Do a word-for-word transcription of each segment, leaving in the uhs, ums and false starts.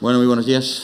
Bueno, muy buenos días.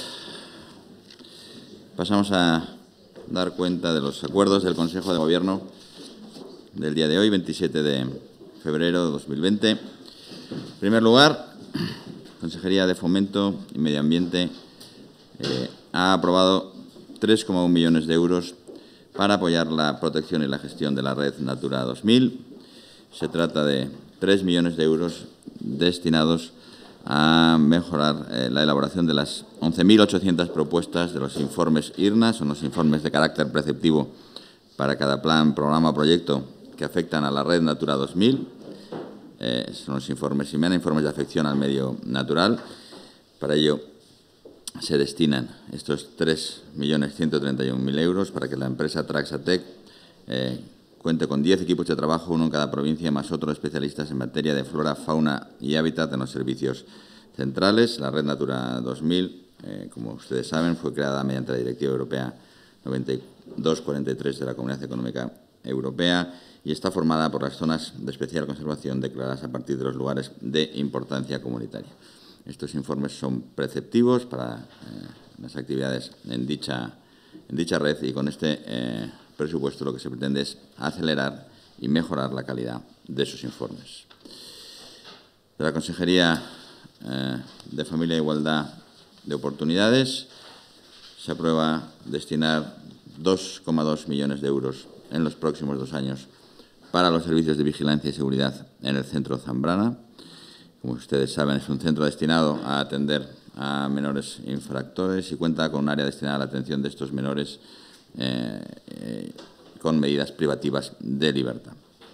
Pasamos a dar cuenta de los acuerdos del Consejo de Gobierno del día de hoy, veintisiete de febrero de dos mil veinte. En primer lugar, Consejería de Fomento y Medio Ambiente eh, ha aprobado tres coma uno millones de euros para apoyar la protección y la gestión de la red Natura dos mil. Se trata de tres millones de euros destinados a mejorar eh, la elaboración de las once mil ochocientas propuestas de los informes I R N A, son los informes de carácter preceptivo para cada plan, programa o proyecto que afectan a la red Natura dos mil. Eh, son los informes I M E N A, informes de afección al medio natural. Para ello se destinan estos tres millones ciento treinta y un mil euros para que la empresa Traxatec eh, cuente con diez equipos de trabajo, uno en cada provincia, más otros especialistas en materia de flora, fauna y hábitat en los servicios centrales. La Red Natura dos mil, eh, como ustedes saben, fue creada mediante la Directiva Europea noventa y dos cuarenta y tres de la Comunidad Económica Europea y está formada por las zonas de especial conservación declaradas a partir de los lugares de importancia comunitaria. Estos informes son preceptivos para eh, las actividades en dicha, en dicha red y con este eh, presupuesto lo que se pretende es acelerar y mejorar la calidad de sus informes. De la Consejería eh, de Familia e Igualdad de Oportunidades se aprueba destinar dos coma dos millones de euros en los próximos dos años para los servicios de vigilancia y seguridad en el Centro Zambrana. Como ustedes saben, es un centro destinado a atender a menores infractores y cuenta con un área destinada a la atención de estos menores Eh, eh, con medidas privativas de libertad.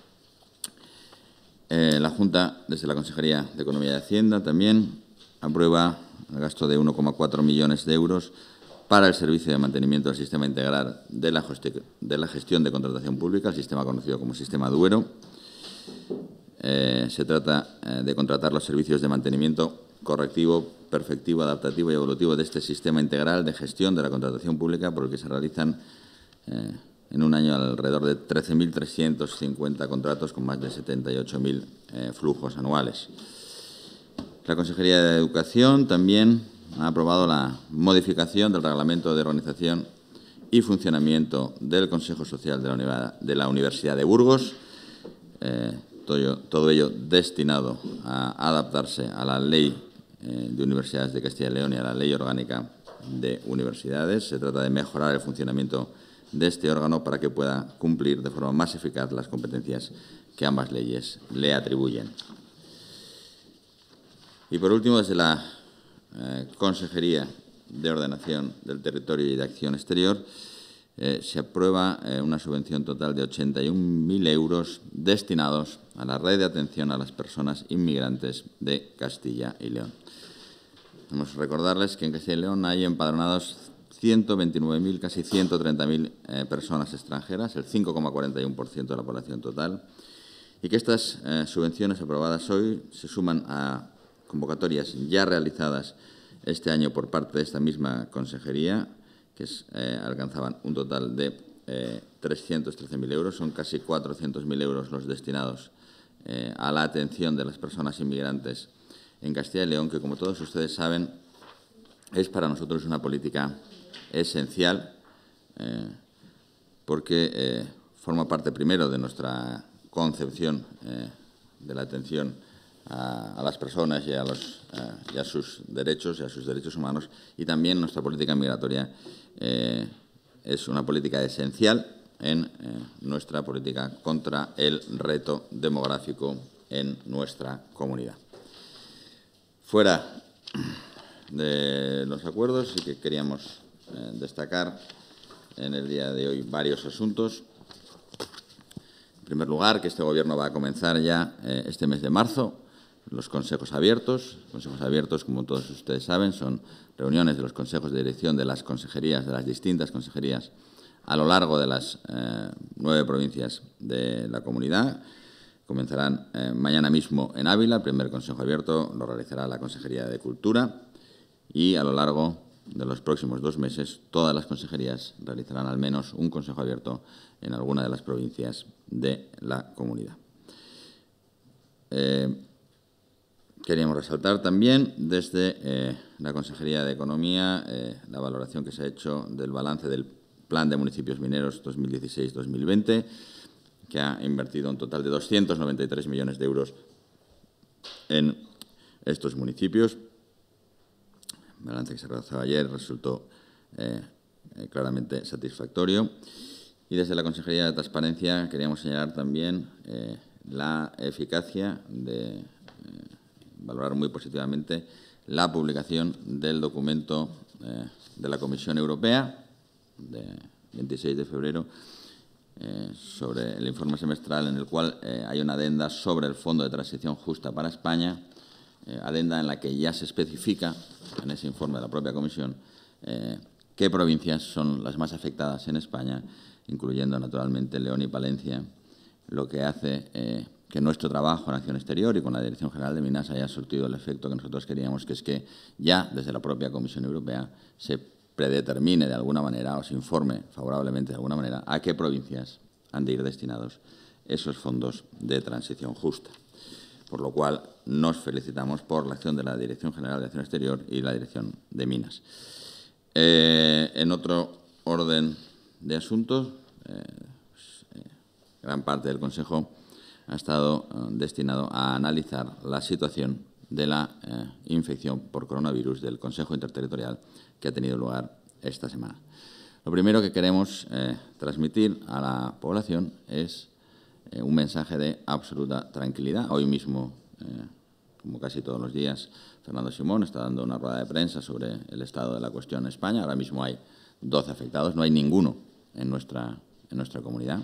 Eh, la Junta, desde la Consejería de Economía y Hacienda, también aprueba el gasto de uno coma cuatro millones de euros para el servicio de mantenimiento del sistema integral de la, de la gestión de contratación pública, el sistema conocido como Sistema Duero. Eh, se trata eh, de contratar los servicios de mantenimiento correctivo, perfectivo, adaptativo y evolutivo de este sistema integral de gestión de la contratación pública, por el que se realizan eh, en un año alrededor de trece mil trescientos cincuenta contratos con más de setenta y ocho mil eh, flujos anuales. La Consejería de Educación también ha aprobado la modificación del Reglamento de Organización y Funcionamiento del Consejo Social de la, de la Universidad de Burgos. Eh, todo, ello, todo ello destinado a adaptarse a la Ley de Universidades de Castilla y León y a la Ley Orgánica de Universidades. Se trata de mejorar el funcionamiento de este órgano para que pueda cumplir de forma más eficaz las competencias que ambas leyes le atribuyen. Y, por último, desde la eh, Consejería de Ordenación del Territorio y de Acción Exterior, eh, se aprueba eh, una subvención total de ochenta y un mil euros destinados a la red de atención a las personas inmigrantes de Castilla y León. Vamos a recordarles que en Castilla y León hay empadronados ciento veintinueve mil, casi ciento treinta mil eh, personas extranjeras, el cinco coma cuarenta y uno por ciento de la población total, y que estas eh, subvenciones aprobadas hoy se suman a convocatorias ya realizadas este año por parte de esta misma consejería, que es, eh, alcanzaban un total de eh, trescientos trece mil euros, son casi cuatrocientos mil euros los destinados eh, a la atención de las personas inmigrantes en Castilla y León, que, como todos ustedes saben, es para nosotros una política esencial eh, porque eh, forma parte primero de nuestra concepción eh, de la atención a, a las personas y a, los, a, y a sus derechos y a sus derechos humanos, y también nuestra política migratoria eh, es una política esencial en eh, nuestra política contra el reto demográfico en nuestra comunidad. Fuera de los acuerdos, sí que queríamos eh, destacar en el día de hoy varios asuntos. En primer lugar, que este Gobierno va a comenzar ya eh, este mes de marzo los consejos abiertos. Consejos abiertos, como todos ustedes saben, son reuniones de los consejos de dirección de las consejerías, de las distintas consejerías, a lo largo de las eh, nueve provincias de la comunidad. Comenzarán eh, mañana mismo en Ávila. El primer consejo abierto lo realizará la Consejería de Cultura y a lo largo de los próximos dos meses todas las consejerías realizarán al menos un consejo abierto en alguna de las provincias de la comunidad. Eh, queríamos resaltar también desde eh, la Consejería de Economía eh, la valoración que se ha hecho del balance del Plan de Municipios Mineros dos mil dieciséis dos mil veinte, que ha invertido un total de doscientos noventa y tres millones de euros en estos municipios. El balance que se realizó ayer resultó eh, eh, claramente satisfactorio. Y desde la Consejería de Transparencia queríamos señalar también eh, la eficacia de eh, valorar muy positivamente la publicación del documento eh, de la Comisión Europea de veintiséis de febrero eh, sobre el informe semestral, en el cual eh, hay una adenda sobre el Fondo de Transición Justa para España, eh, adenda en la que ya se especifica en ese informe de la propia Comisión eh, qué provincias son las más afectadas en España, incluyendo naturalmente León y Palencia, lo que hace eh, que nuestro trabajo en acción exterior y con la Dirección General de Minas haya surtido el efecto que nosotros queríamos, que es que ya desde la propia Comisión Europea se predetermine de alguna manera o se informe favorablemente de alguna manera a qué provincias han de ir destinados esos fondos de transición justa. Por lo cual nos felicitamos por la acción de la Dirección General de Acción Exterior y la Dirección de Minas. Eh, en otro orden de asuntos, eh, pues, eh, gran parte del Consejo ha estado eh, destinado a analizar la situación de la eh, infección por coronavirus del Consejo Interterritorial que ha tenido lugar esta semana. Lo primero que queremos eh, transmitir a la población es eh, un mensaje de absoluta tranquilidad. Hoy mismo, eh, como casi todos los días, Fernando Simón está dando una rueda de prensa sobre el estado de la cuestión en España. Ahora mismo hay doce afectados, no hay ninguno en nuestra, en nuestra comunidad.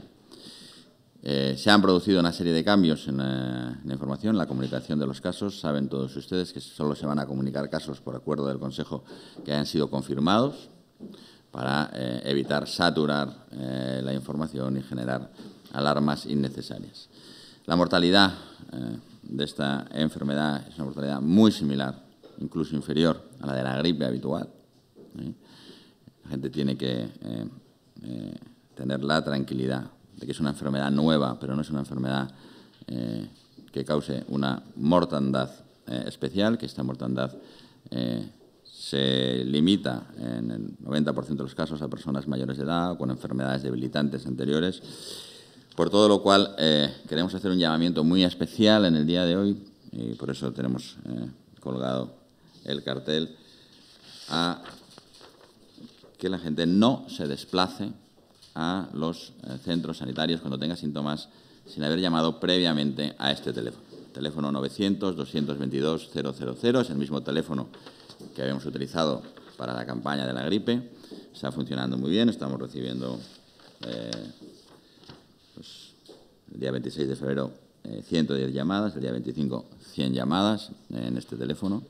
Eh, se han producido una serie de cambios en, eh, en la información, en la comunicación de los casos. Saben todos ustedes que solo se van a comunicar casos por acuerdo del Consejo que hayan sido confirmados para eh, evitar saturar eh, la información y generar alarmas innecesarias. La mortalidad eh, de esta enfermedad es una mortalidad muy similar, incluso inferior a la de la gripe habitual. ¿eh? La gente tiene que eh, eh, tener la tranquilidad de que es una enfermedad nueva, pero no es una enfermedad eh, que cause una mortandad eh, especial, que esta mortandad eh, se limita en el noventa por ciento de los casos a personas mayores de edad o con enfermedades debilitantes anteriores. Por todo lo cual, eh, queremos hacer un llamamiento muy especial en el día de hoy, y por eso tenemos eh, colgado el cartel, a que la gente no se desplace a los eh, centros sanitarios cuando tenga síntomas sin haber llamado previamente a este teléfono. Teléfono novecientos, doscientos veintidós, cero cero cero, es el mismo teléfono que habíamos utilizado para la campaña de la gripe. Está funcionando muy bien, estamos recibiendo eh, pues, el día veintiséis de febrero eh, ciento diez llamadas, el día veinticinco cien llamadas en este teléfono.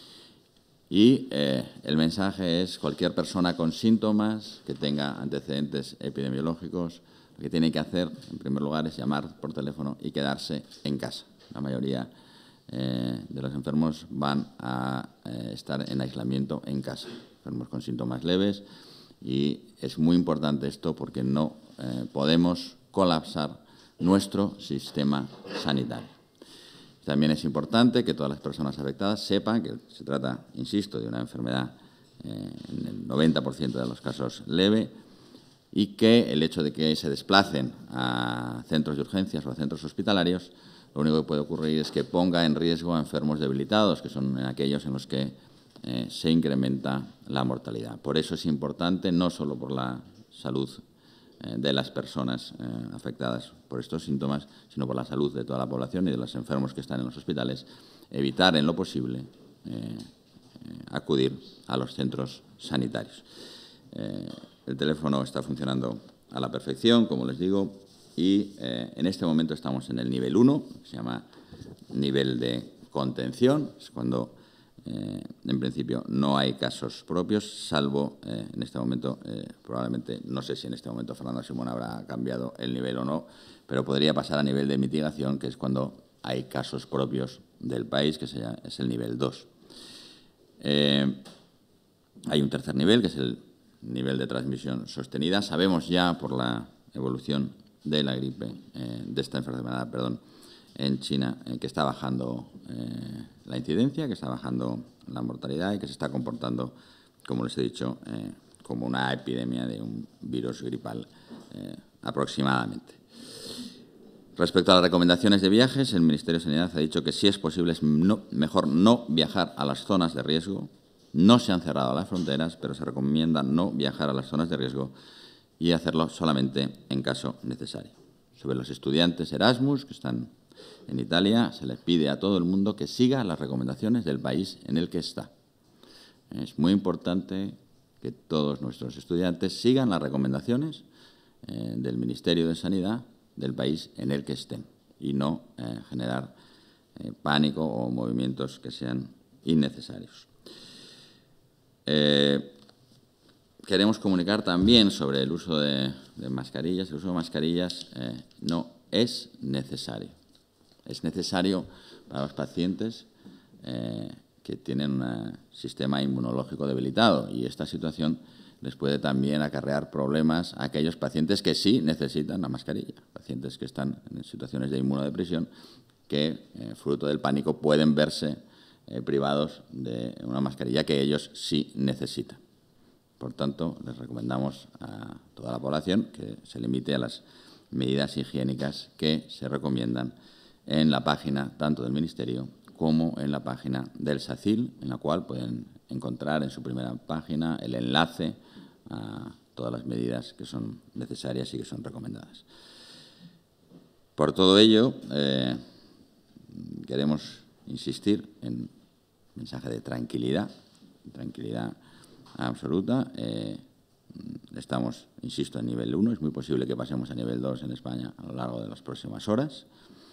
Y eh, el mensaje es: cualquier persona con síntomas que tenga antecedentes epidemiológicos, lo que tiene que hacer, en primer lugar, es llamar por teléfono y quedarse en casa. La mayoría eh, de los enfermos van a eh, estar en aislamiento en casa, enfermos con síntomas leves, y es muy importante esto porque no eh, podemos colapsar nuestro sistema sanitario. También es importante que todas las personas afectadas sepan que se trata, insisto, de una enfermedad eh, en el noventa por ciento de los casos leve, y que el hecho de que se desplacen a centros de urgencias o a centros hospitalarios, lo único que puede ocurrir es que ponga en riesgo a enfermos debilitados, que son aquellos en los que eh, se incrementa la mortalidad. Por eso es importante, no solo por la salud de las personas eh, afectadas por estos síntomas, sino por la salud de toda la población y de los enfermos que están en los hospitales, evitar en lo posible eh, eh, acudir a los centros sanitarios. Eh, el teléfono está funcionando a la perfección, como les digo, y eh, en este momento estamos en el nivel uno, que se llama nivel de contención. Es cuando Eh, en principio no hay casos propios, salvo eh, en este momento, eh, probablemente, no sé si en este momento Fernando Simón habrá cambiado el nivel o no, pero podría pasar a nivel de mitigación, que es cuando hay casos propios del país, que sea, es el nivel dos. Eh, hay un tercer nivel, que es el nivel de transmisión sostenida. Sabemos ya, por la evolución de la gripe, eh, de esta enfermedad, perdón, en China, eh, que está bajando eh, la incidencia, que está bajando la mortalidad y que se está comportando, como les he dicho, eh, como una epidemia de un virus gripal eh, aproximadamente. Respecto a las recomendaciones de viajes, el Ministerio de Sanidad ha dicho que si es posible es no, mejor no viajar a las zonas de riesgo. No se han cerrado las fronteras, pero se recomienda no viajar a las zonas de riesgo y hacerlo solamente en caso necesario. Sobre los estudiantes Erasmus que están en Italia, se les pide a todo el mundo que siga las recomendaciones del país en el que está. Es muy importante que todos nuestros estudiantes sigan las recomendaciones eh, del Ministerio de Sanidad del país en el que estén y no eh, generar eh, pánico o movimientos que sean innecesarios. Eh, queremos comunicar también sobre el uso de, de mascarillas. El uso de mascarillas eh, no es necesario. Es necesario para los pacientes eh, que tienen un sistema inmunológico debilitado y esta situación les puede también acarrear problemas a aquellos pacientes que sí necesitan la mascarilla, pacientes que están en situaciones de inmunodepresión que, eh, fruto del pánico, pueden verse eh, privados de una mascarilla que ellos sí necesitan. Por tanto, les recomendamos a toda la población que se limite a las medidas higiénicas que se recomiendan en la página tanto del Ministerio como en la página del SACIL, en la cual pueden encontrar en su primera página el enlace a todas las medidas que son necesarias y que son recomendadas. Por todo ello, eh, queremos insistir en un mensaje de tranquilidad, tranquilidad absoluta. Eh, estamos, insisto, en nivel uno. Es muy posible que pasemos a nivel dos en España a lo largo de las próximas horas,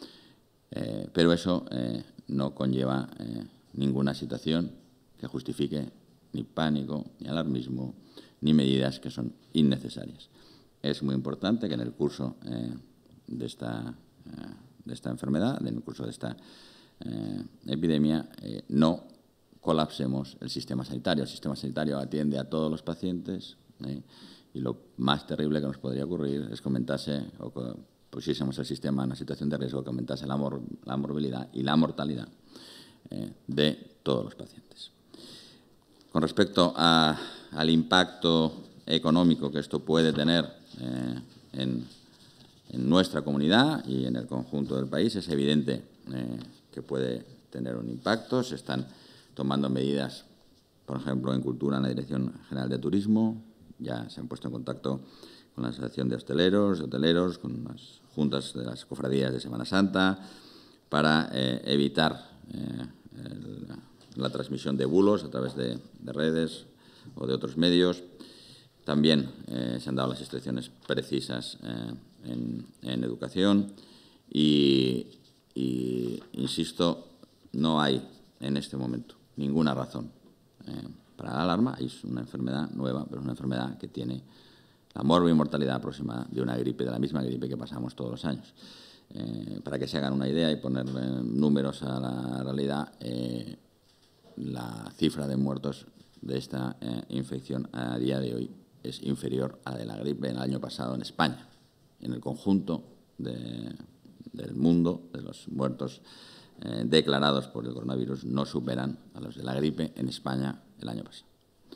eh, pero eso eh, no conlleva eh, ninguna situación que justifique ni pánico, ni alarmismo, ni medidas que son innecesarias. Es muy importante que en el curso eh, de, esta, eh, de esta enfermedad, en el curso de esta eh, epidemia, eh, no colapsemos el sistema sanitario. El sistema sanitario atiende a todos los pacientes eh, y lo más terrible que nos podría ocurrir es que aumentase o que pusiésemos el sistema en una situación de riesgo, que aumentase la, mor la morbilidad y la mortalidad eh, de todos los pacientes. Con respecto a, al impacto económico que esto puede tener eh, en, en nuestra comunidad y en el conjunto del país, es evidente eh, que puede tener un impacto. Se están tomando medidas, por ejemplo, en cultura, en la Dirección General de Turismo. Ya se han puesto en contacto con la Asociación de Hosteleros, de Hoteleros, con las juntas de las cofradías de Semana Santa, para eh, evitar eh, el, la transmisión de bulos a través de, de redes o de otros medios. También eh, se han dado las instrucciones precisas eh, en, en educación y, y, insisto, no hay en este momento ninguna razón eh, para la alarma. Es una enfermedad nueva, pero es una enfermedad que tiene la morbimortalidad aproximada de una gripe, de la misma gripe que pasamos todos los años. Eh, para que se hagan una idea y poner eh, números a la realidad, eh, la cifra de muertos de esta eh, infección a día de hoy es inferior a la de la gripe el año pasado en España. En el conjunto de, del mundo, de los muertos eh, declarados por el coronavirus, no superan a los de la gripe en España el año pasado.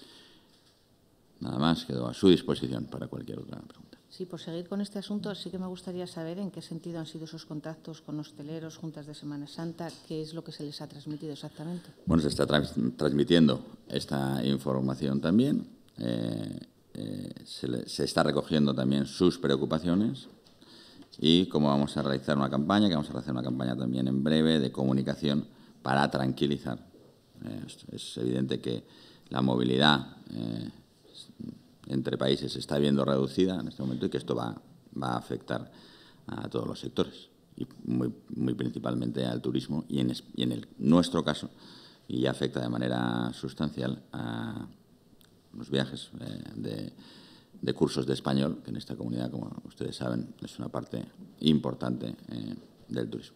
Nada más, quedo a su disposición para cualquier otra pregunta. Sí, por seguir con este asunto, sí que me gustaría saber en qué sentido han sido esos contactos con hosteleros, juntas de Semana Santa, qué es lo que se les ha transmitido exactamente. Bueno, se está trans transmitiendo esta información también. Eh, eh, se, le, se está recogiendo también sus preocupaciones y cómo vamos a realizar una campaña, que vamos a realizar una campaña también en breve de comunicación para tranquilizar. Eh, es, es evidente que la movilidad eh, entre países se está viendo reducida en este momento y que esto va, va a afectar a todos los sectores y muy, muy principalmente al turismo y en, y en el, nuestro caso y afecta de manera sustancial a los viajes eh, de, de cursos de español, que en esta comunidad, como ustedes saben, es una parte importante eh, del turismo.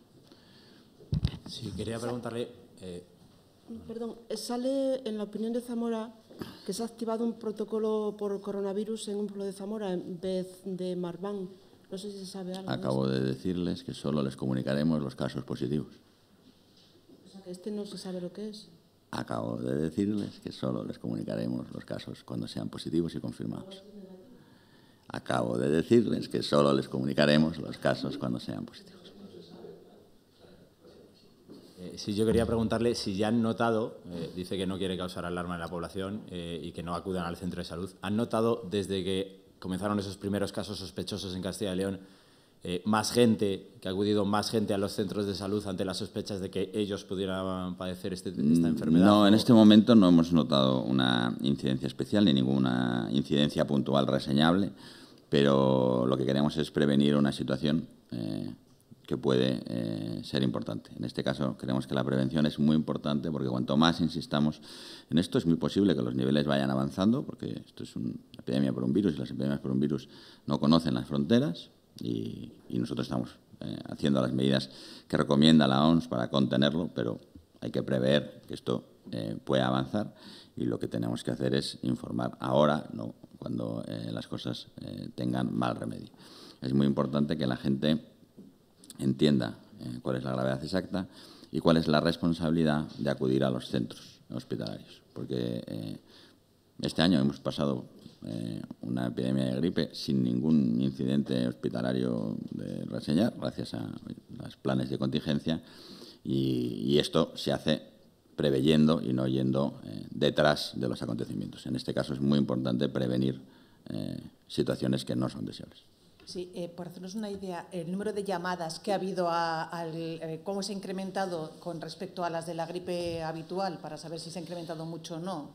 Sí, quería preguntarle... Eh... Perdón, sale en la opinión de Zamora que se ha activado un protocolo por coronavirus en un pueblo de Zamora en vez de Marván. No sé si se sabe algo. Acabo de decirles que solo les comunicaremos los casos positivos. O sea, que este no se sabe lo que es. Acabo de decirles que solo les comunicaremos los casos cuando sean positivos y confirmados. Acabo de decirles que solo les comunicaremos los casos cuando sean positivos. Eh, sí, yo quería preguntarle si ya han notado, eh, dice que no quiere causar alarma en la población eh, y que no acudan al centro de salud, ¿han notado desde que comenzaron esos primeros casos sospechosos en Castilla y León eh, más gente, que ha acudido más gente a los centros de salud ante las sospechas de que ellos pudieran padecer este, esta enfermedad? No, en este momento no hemos notado una incidencia especial ni ninguna incidencia puntual reseñable, pero lo que queremos es prevenir una situación eh, que puede eh, ser importante. En este caso, creemos que la prevención es muy importante porque cuanto más insistamos en esto, es muy posible que los niveles vayan avanzando, porque esto es una epidemia por un virus y las epidemias por un virus no conocen las fronteras y, y nosotros estamos eh, haciendo las medidas que recomienda la O M S para contenerlo, pero hay que prever que esto eh, pueda avanzar y lo que tenemos que hacer es informar ahora, no cuando eh, las cosas eh, tengan mal remedio. Es muy importante que la gente entienda eh, cuál es la gravedad exacta y cuál es la responsabilidad de acudir a los centros hospitalarios. Porque eh, este año hemos pasado eh, una epidemia de gripe sin ningún incidente hospitalario de reseñar, gracias a los planes de contingencia, y, y esto se hace preveyendo y no yendo eh, detrás de los acontecimientos. En este caso es muy importante prevenir eh, situaciones que no son deseables. Sí, eh, por hacernos una idea, el número de llamadas que ha habido, a, al, eh, cómo se ha incrementado con respecto a las de la gripe habitual, para saber si se ha incrementado mucho o no.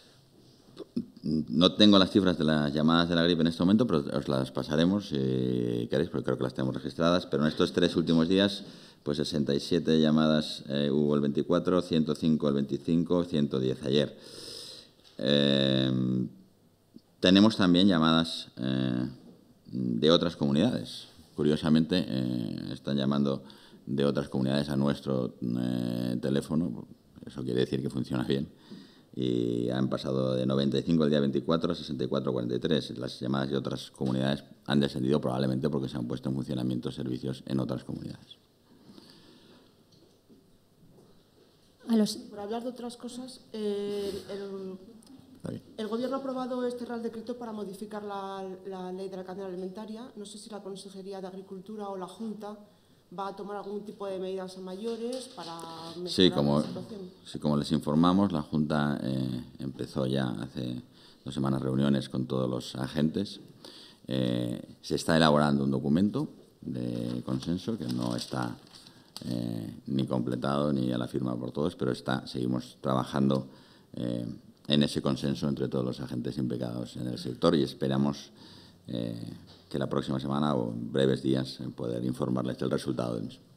No tengo las cifras de las llamadas de la gripe en este momento, pero os las pasaremos si queréis, porque creo que las tenemos registradas. Pero en estos tres últimos días, pues sesenta y siete llamadas eh, hubo el veinticuatro, ciento cinco el veinticinco, ciento diez ayer. Eh, tenemos también llamadas Eh, de otras comunidades. Curiosamente, eh, están llamando de otras comunidades a nuestro eh, teléfono. Eso quiere decir que funciona bien. Y han pasado de noventa y cinco el día veinticuatro a sesenta y cuatro cuarenta y tres. Las llamadas de otras comunidades han descendido probablemente porque se han puesto en funcionamiento servicios en otras comunidades. A los... Por hablar de otras cosas, eh, el... El Gobierno ha aprobado este Real Decreto para modificar la, la ley de la cadena alimentaria. No sé si la Consejería de Agricultura o la Junta va a tomar algún tipo de medidas mayores para mejorar sí, como, la situación. Sí, como les informamos, la Junta eh, empezó ya hace dos semanas reuniones con todos los agentes. Eh, se está elaborando un documento de consenso que no está eh, ni completado ni a la firma por todos, pero está, seguimos trabajando eh, en ese consenso entre todos los agentes implicados en el sector y esperamos eh, que la próxima semana o en breves días poder informarles del resultado del mismo.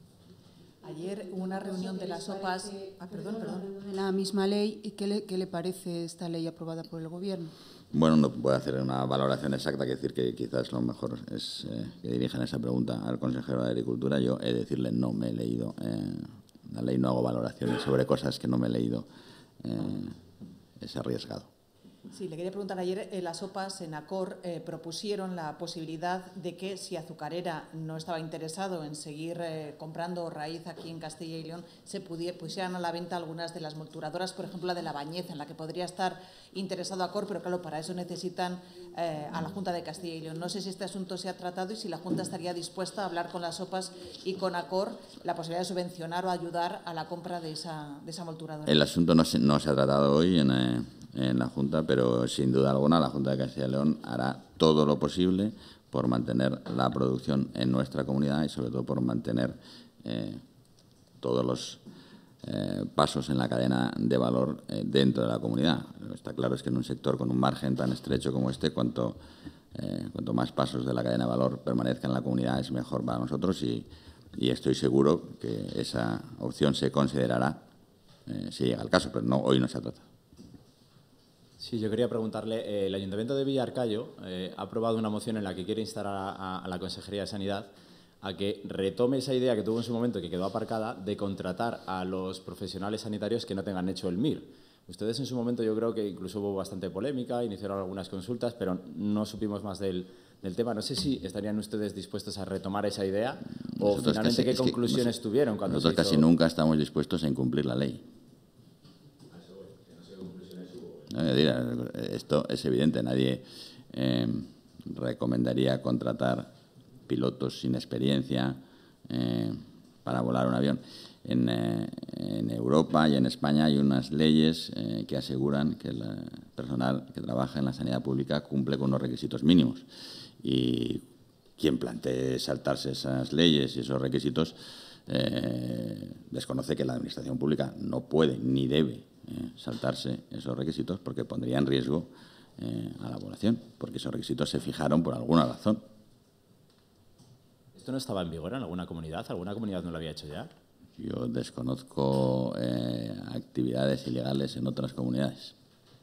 Ayer hubo una reunión de las O P A S. Ah, perdón, perdón. De la misma ley, ¿y qué le, qué le parece esta ley aprobada por el Gobierno? Bueno, no puedo hacer una valoración exacta, que decir que quizás lo mejor es eh, que dirijan esa pregunta al consejero de Agricultura. Yo he de decirle, no me he leído eh, la ley, no hago valoraciones sobre cosas que no me he leído. Eh, es arriesgado. Sí, le quería preguntar, ayer eh, las O P A S en ACOR eh, propusieron la posibilidad de que si Azucarera no estaba interesado en seguir eh, comprando raíz aquí en Castilla y León, se pudiera, pusieran a la venta algunas de las molturadoras, por ejemplo la de La Bañeza, en la que podría estar interesado ACOR, pero claro, para eso necesitan eh, a la Junta de Castilla y León. No sé si este asunto se ha tratado y si la Junta estaría dispuesta a hablar con las O P A S y con ACOR la posibilidad de subvencionar o ayudar a la compra de esa, de esa molturadora. El asunto no se, no se ha tratado hoy en, eh, en la Junta, pero sin duda alguna la Junta de Castilla y León hará todo lo posible por mantener la producción en nuestra comunidad y sobre todo por mantener eh, todos los eh, pasos en la cadena de valor eh, dentro de la comunidad. Lo que está claro es que en un sector con un margen tan estrecho como este, cuanto, eh, cuanto más pasos de la cadena de valor permanezcan en la comunidad es mejor para nosotros y, y estoy seguro que esa opción se considerará eh, si llega el caso, pero no, hoy no se ha tratado. Sí, yo quería preguntarle, eh, el Ayuntamiento de Villarcayo eh, ha aprobado una moción en la que quiere instar a, a, a la Consejería de Sanidad a que retome esa idea que tuvo en su momento, que quedó aparcada, de contratar a los profesionales sanitarios que no tengan hecho el M I R. Ustedes en su momento yo creo que incluso hubo bastante polémica, iniciaron algunas consultas, pero no supimos más del, del tema. No sé si estarían ustedes dispuestos a retomar esa idea o Nosotros finalmente casi, qué conclusiones que tuvieron cuando nosotros se hizo... casi nunca estamos dispuestos a incumplir la ley. No, esto es evidente, nadie eh, recomendaría contratar pilotos sin experiencia eh, para volar un avión. En, eh, en Europa y en España hay unas leyes eh, que aseguran que el personal que trabaja en la sanidad pública cumple con los requisitos mínimos. Y quien plantee saltarse esas leyes y esos requisitos eh, desconoce que la administración pública no puede ni debe eh, saltarse esos requisitos porque pondría en riesgo eh, a la población, porque esos requisitos se fijaron por alguna razón. ¿Esto no estaba en vigor en alguna comunidad? ¿Alguna comunidad no lo había hecho ya? Yo desconozco eh, actividades ilegales en otras comunidades.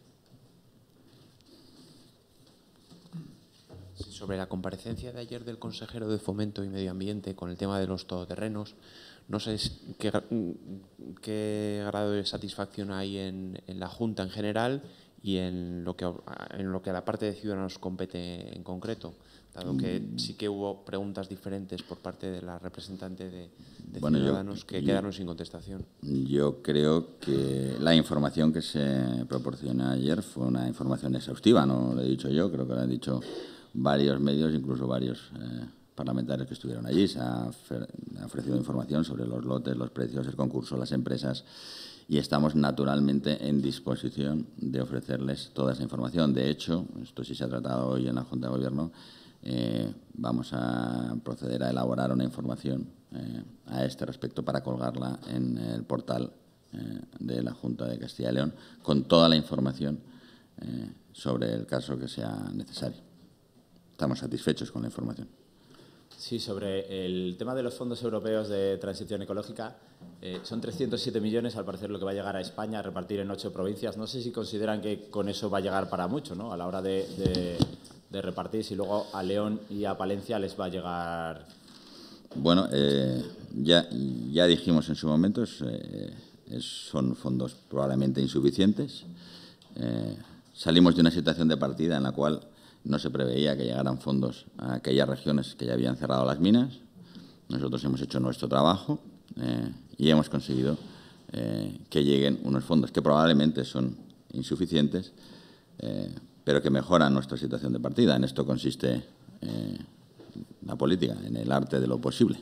Sí, sobre la comparecencia de ayer del consejero de Fomento y Medio Ambiente con el tema de los todoterrenos, no sé qué, qué grado de satisfacción hay en, en la Junta en general y en lo que en lo que a la parte de Ciudadanos compete en concreto, dado que sí que hubo preguntas diferentes por parte de la representante de, de bueno, Ciudadanos yo, que yo, quedaron sin contestación. Yo creo que la información que se proporcionó ayer fue una información exhaustiva, no lo he dicho yo, creo que lo han dicho varios medios, incluso varios eh, parlamentarios que estuvieron allí. Se ha ofrecido información sobre los lotes, los precios, el concurso, las empresas, y estamos naturalmente en disposición de ofrecerles toda esa información. De hecho, esto sí se ha tratado hoy en la Junta de Gobierno, eh, vamos a proceder a elaborar una información eh, a este respecto para colgarla en el portal eh, de la Junta de Castilla y León con toda la información eh, sobre el caso que sea necesario. Estamos satisfechos con la información. Sí, sobre el tema de los fondos europeos de transición ecológica, eh, son trescientos siete millones, al parecer, lo que va a llegar a España a repartir en ocho provincias. No sé si consideran que con eso va a llegar para mucho, ¿no? A la hora de, de, de repartir, si luego a León y a Palencia les va a llegar... Bueno, eh, ya, ya dijimos en su momento, es, eh, es, son fondos probablemente insuficientes. Eh, salimos de una situación de partida en la cual no se preveía que llegaran fondos a aquellas regiones que ya habían cerrado las minas. Nosotros hemos hecho nuestro trabajo eh, y hemos conseguido eh, que lleguen unos fondos que probablemente son insuficientes, eh, pero que mejoran nuestra situación de partida. En esto consiste eh, la política, en el arte de lo posible.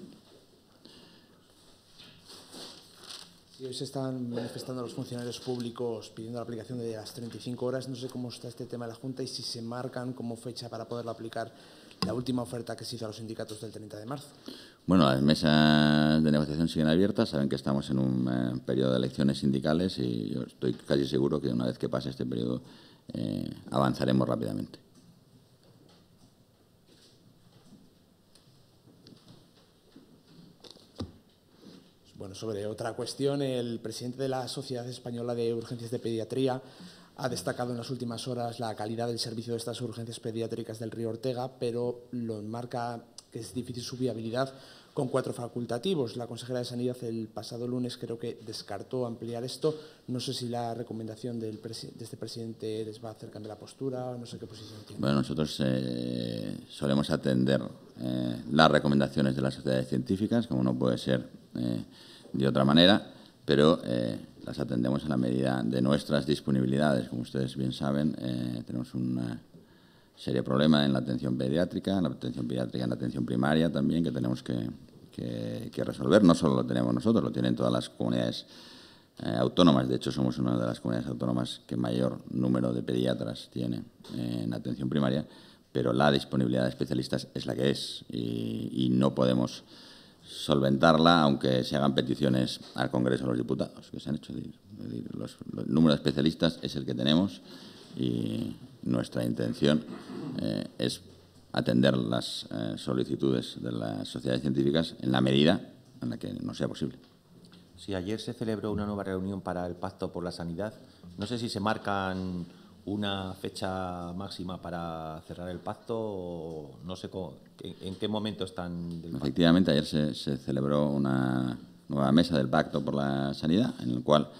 Y hoy se están manifestando los funcionarios públicos pidiendo la aplicación de las treinta y cinco horas. No sé cómo está este tema de la Junta y si se marcan como fecha para poderlo aplicar la última oferta que se hizo a los sindicatos del treinta de marzo. Bueno, las mesas de negociación siguen abiertas. Saben que estamos en un eh, periodo de elecciones sindicales y yo estoy casi seguro que una vez que pase este periodo eh, avanzaremos rápidamente. Bueno, sobre otra cuestión, el presidente de la Sociedad Española de Urgencias de Pediatría ha destacado en las últimas horas la calidad del servicio de estas urgencias pediátricas del Río Ortega, pero lo enmarca que es difícil su viabilidad con cuatro facultativos. La consejera de Sanidad el pasado lunes creo que descartó ampliar esto. No sé si la recomendación del de este presidente les va a hacer cambiar la postura, no sé qué posición tiene. Bueno, nosotros eh, solemos atender eh, las recomendaciones de las sociedades científicas, como no puede ser eh, de otra manera, pero eh, las atendemos en la medida de nuestras disponibilidades. Como ustedes bien saben, eh, tenemos un serio problema en la atención pediátrica, en la atención pediátrica, en la atención primaria también, que tenemos que, que, que resolver. No solo lo tenemos nosotros, lo tienen todas las comunidades eh, autónomas. De hecho, somos una de las comunidades autónomas que mayor número de pediatras tiene eh, en atención primaria, pero la disponibilidad de especialistas es la que es y, y no podemos solventarla aunque se hagan peticiones al Congreso de los Diputados, que se han hecho. Los, los, el número de especialistas es el que tenemos y nuestra intención eh, es atender las eh, solicitudes de las sociedades científicas en la medida en la que no sea posible. Sí, ayer se celebró una nueva reunión para el Pacto por la Sanidad. No sé si se marcan una fecha máxima para cerrar el pacto o no sé cómo, en qué momento están del Efectivamente, ayer se, se celebró una nueva mesa del Pacto por la Sanidad, en el cual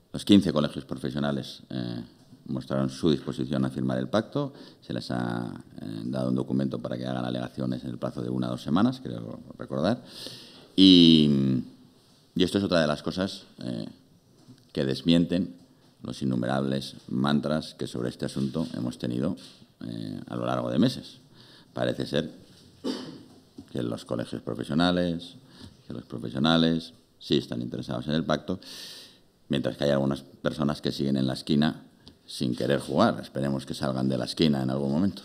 los quince colegios profesionales eh, mostraron su disposición a firmar el pacto. Se les ha eh, dado un documento para que hagan alegaciones en el plazo de una o dos semanas, creo recordar. Y, y esto es otra de las cosas eh, que desmienten los innumerables mantras que sobre este asunto hemos tenido eh, a lo largo de meses. Parece ser que los colegios profesionales, que los profesionales sí están interesados en el pacto, mientras que hay algunas personas que siguen en la esquina sin querer jugar. Esperemos que salgan de la esquina en algún momento.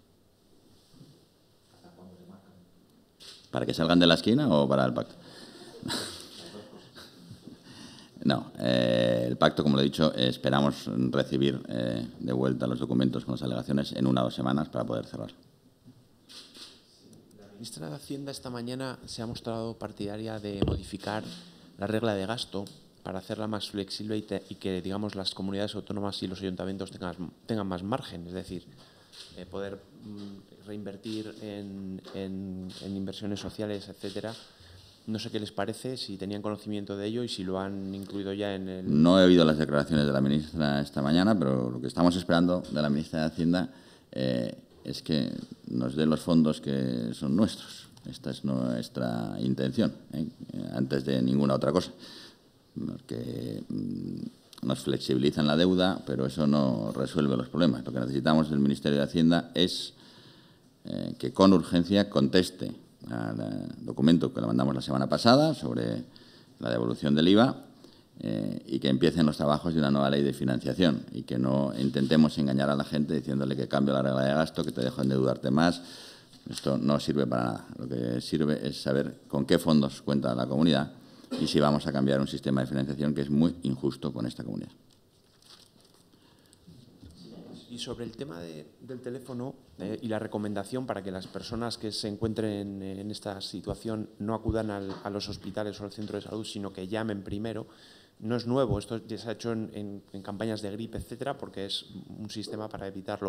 ¿Para que salgan de la esquina o para el pacto? No, eh, el pacto, como lo he dicho, eh, esperamos recibir eh, de vuelta los documentos con las alegaciones en una o dos semanas para poder cerrar. La ministra de Hacienda esta mañana se ha mostrado partidaria de modificar la regla de gasto para hacerla más flexible y, te, y que, digamos, las comunidades autónomas y los ayuntamientos tengan, tengan más margen, es decir, eh, poder mm, reinvertir en, en, en inversiones sociales, etcétera. No sé qué les parece, si tenían conocimiento de ello y si lo han incluido ya en el... No he oído las declaraciones de la ministra esta mañana, pero lo que estamos esperando de la ministra de Hacienda eh, es que nos dé los fondos que son nuestros. Esta es nuestra intención, ¿eh? Antes de ninguna otra cosa. Porque mmm, nos flexibilizan la deuda, pero eso no resuelve los problemas. Lo que necesitamos del Ministerio de Hacienda es eh, que con urgencia conteste al documento que le mandamos la semana pasada sobre la devolución del I V A eh, y que empiecen los trabajos de una nueva ley de financiación y que no intentemos engañar a la gente diciéndole que cambio la regla de gasto, que te dejo endeudarte más. Esto no sirve para nada. Lo que sirve es saber con qué fondos cuenta la comunidad y si vamos a cambiar un sistema de financiación que es muy injusto con esta comunidad. Y sobre el tema de, del teléfono eh, y la recomendación para que las personas que se encuentren en, en esta situación no acudan al, a los hospitales o al centro de salud, sino que llamen primero, no es nuevo. Esto ya se ha hecho en, en, en campañas de gripe, etcétera, porque es un sistema para evitarlo.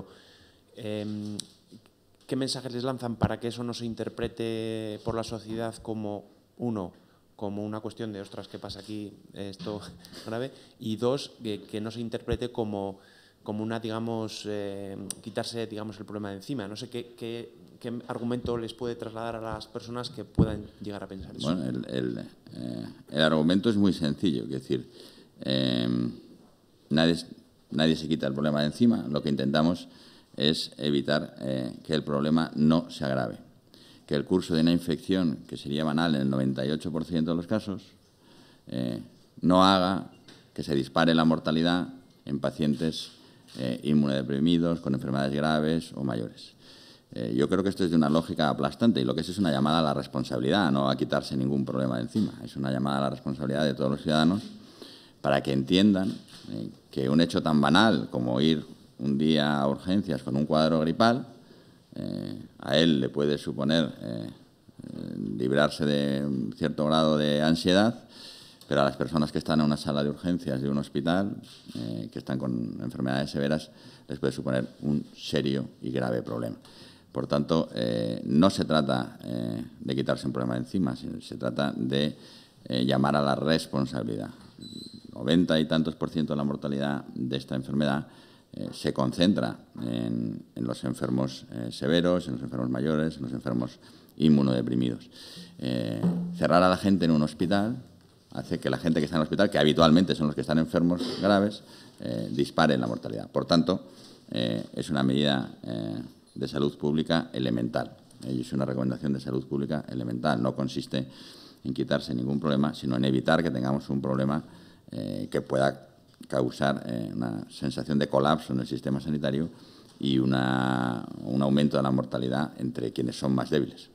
Eh, ¿Qué mensajes les lanzan para que eso no se interprete por la sociedad como, uno, como una cuestión de, ostras, ¿qué pasa aquí? Esto grave. Y dos, que, que no se interprete como... como una, digamos, eh, quitarse, digamos, el problema de encima. No sé qué, qué, qué argumento les puede trasladar a las personas que puedan llegar a pensar eso. Bueno, el, el, eh, el argumento es muy sencillo, es decir, eh, nadie, nadie se quita el problema de encima. Lo que intentamos es evitar eh, que el problema no se agrave, que el curso de una infección, que sería banal en el noventa y ocho por ciento de los casos, eh, no haga que se dispare la mortalidad en pacientes Eh, inmunodeprimidos, con enfermedades graves o mayores. Eh, yo creo que esto es de una lógica aplastante y lo que es es una llamada a la responsabilidad, no a quitarse ningún problema de encima. Es una llamada a la responsabilidad de todos los ciudadanos para que entiendan eh, que un hecho tan banal como ir un día a urgencias con un cuadro gripal, eh, a él le puede suponer eh, librarse de un cierto grado de ansiedad, pero a las personas que están en una sala de urgencias de un hospital, eh, que están con enfermedades severas, les puede suponer un serio y grave problema. Por tanto, eh, no se trata eh, de quitarse un problema de encima, sino se trata de eh, llamar a la responsabilidad. noventa y tantos por ciento de la mortalidad de esta enfermedad eh, se concentra en, en los enfermos eh, severos, en los enfermos mayores, en los enfermos inmunodeprimidos. Eh, cerrar a la gente en un hospital hace que la gente que está en el hospital, que habitualmente son los que están enfermos graves, eh, dispare la mortalidad. Por tanto, eh, es una medida eh, de salud pública elemental. Eh, es una recomendación de salud pública elemental. No consiste en quitarse ningún problema, sino en evitar que tengamos un problema eh, que pueda causar eh, una sensación de colapso en el sistema sanitario y una, un aumento de la mortalidad entre quienes son más débiles.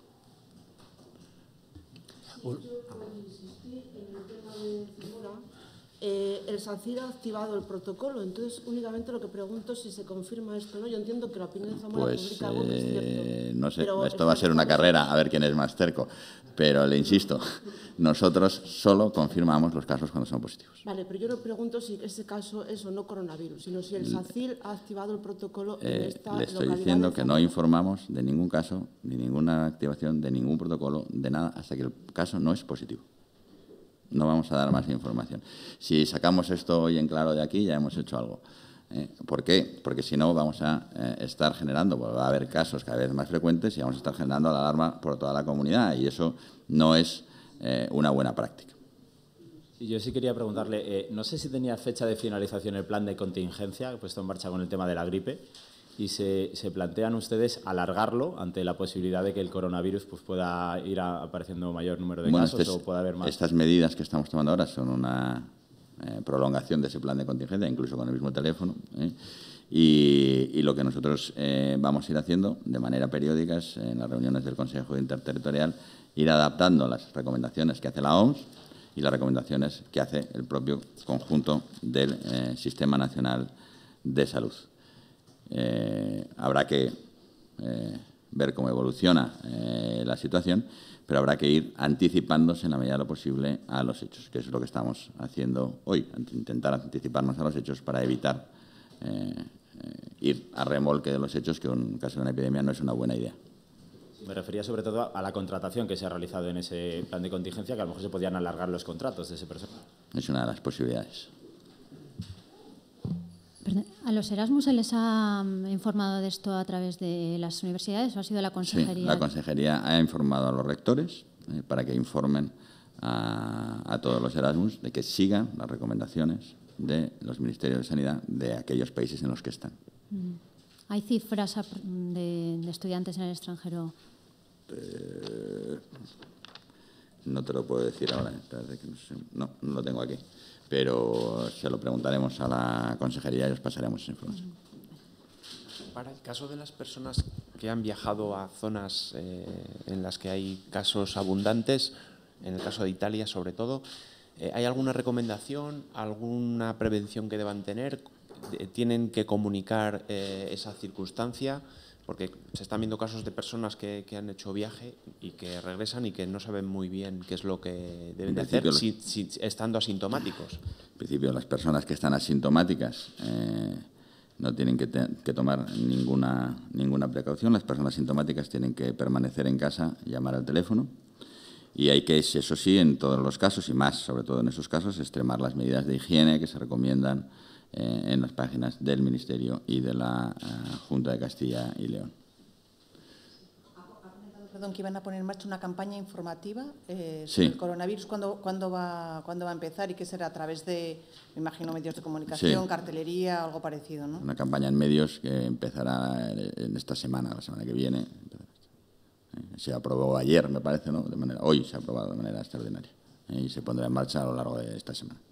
Eh, el SACIR ha activado el protocolo, entonces únicamente lo que pregunto es si se confirma esto, ¿no? Yo entiendo que la opinión de Zamora pues, publica algo que es cierto. Eh, no sé, pero esto va a ser una carrera, a ver quién es más cerco, pero le insisto, nosotros solo confirmamos los casos cuando son positivos. Vale, pero yo le pregunto si ese caso es o no coronavirus, sino si el SACIR ha activado el protocolo en eh, esta Le estoy localidad diciendo de que no informamos de ningún caso, ni ninguna activación de ningún protocolo, de nada, hasta que el caso no es positivo. no vamos a dar más información. Si sacamos esto hoy en claro de aquí, ya hemos hecho algo. ¿Eh? ¿Por qué? Porque si no vamos a eh, estar generando, pues va a haber casos cada vez más frecuentes y vamos a estar generando la alarma por toda la comunidad y eso no es eh, una buena práctica. Y yo sí quería preguntarle, eh, no sé si tenía fecha de finalización el plan de contingencia puesto en marcha con el tema de la gripe y se, se plantean ustedes alargarlo ante la posibilidad de que el coronavirus pues, pueda ir a, apareciendo mayor número de bueno, casos este es, o pueda haber más. Estas medidas que estamos tomando ahora son una Eh, prolongación de ese plan de contingencia, incluso con el mismo teléfono. ¿eh? Y, y lo que nosotros eh, vamos a ir haciendo de manera periódica es, en las reuniones del Consejo Interterritorial, ir adaptando las recomendaciones que hace la O M S y las recomendaciones que hace el propio conjunto del eh, Sistema Nacional de Salud. Eh, habrá que eh, ver cómo evoluciona eh, la situación, pero habrá que ir anticipándose en la medida de lo posible a los hechos, que es lo que estamos haciendo hoy, intentar anticiparnos a los hechos para evitar eh, eh, ir a remolque de los hechos, que en caso de una epidemia no es una buena idea. Me refería sobre todo a la contratación que se ha realizado en ese plan de contingencia, que a lo mejor se podían alargar los contratos de ese personal. Es una de las posibilidades. ¿A los Erasmus se les ha informado de esto a través de las universidades o ha sido la consejería? Sí, la consejería ha informado a los rectores eh, para que informen a, a todos los Erasmus de que sigan las recomendaciones de los ministerios de Sanidad de aquellos países en los que están. ¿Hay cifras de, de estudiantes en el extranjero? Eh, no te lo puedo decir ahora, no, no lo tengo aquí. Pero se lo preguntaremos a la consejería y os pasaremos esa información. Para el caso de las personas que han viajado a zonas eh, en las que hay casos abundantes, en el caso de Italia sobre todo, eh, ¿hay alguna recomendación, alguna prevención que deban tener? ¿Tienen que comunicar eh, esa circunstancia? Porque se están viendo casos de personas que, que han hecho viaje y que regresan y que no saben muy bien qué es lo que deben de hacer los, si, si, estando asintomáticos. En principio, las personas que están asintomáticas eh, no tienen que, te, que tomar ninguna, ninguna precaución. Las personas sintomáticas tienen que permanecer en casa, llamar al teléfono. Y hay que, eso sí, en todos los casos, y más sobre todo en esos casos, extremar las medidas de higiene que se recomiendan en las páginas del Ministerio y de la uh, Junta de Castilla y León. Perdón, que iban a poner en marcha una campaña informativa eh, sobre sí. el coronavirus. ¿Cuándo, cuándo, va, ¿Cuándo va a empezar y qué será? A través de, me imagino, medios de comunicación, sí. cartelería, algo parecido, ¿no? Una campaña en medios que empezará en esta semana, la semana que viene. Se aprobó ayer, me parece, ¿no? De manera, hoy se ha aprobado de manera extraordinaria y se pondrá en marcha a lo largo de esta semana.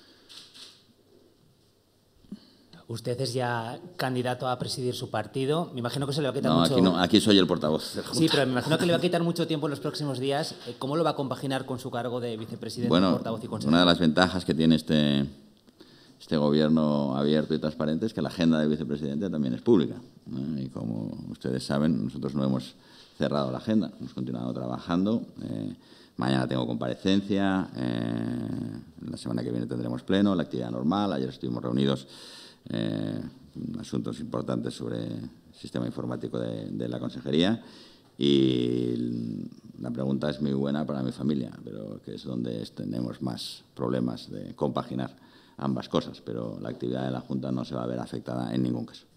Usted es ya candidato a presidir su partido. Me imagino que se le va a quitar no, mucho... Aquí no, aquí soy el portavoz. Sí, pero me imagino que le va a quitar mucho tiempo en los próximos días. ¿Cómo lo va a compaginar con su cargo de vicepresidente, bueno, portavoz y consejero? Una de las ventajas que tiene este, este gobierno abierto y transparente es que la agenda del vicepresidente también es pública, ¿no? Y como ustedes saben, nosotros no hemos cerrado la agenda, hemos continuado trabajando. Eh, mañana tengo comparecencia, eh, la semana que viene tendremos pleno, la actividad normal. Ayer estuvimos reunidos Eh, asuntos importantes sobre el sistema informático de, de la consejería y la pregunta es muy buena para mi familia, pero que es donde tenemos más problemas de compaginar ambas cosas, pero la actividad de la Junta no se va a ver afectada en ningún caso.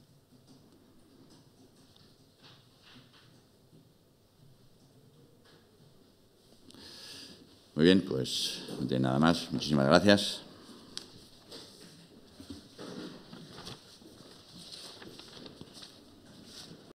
Muy bien, pues no tiene nada más. Muchísimas gracias.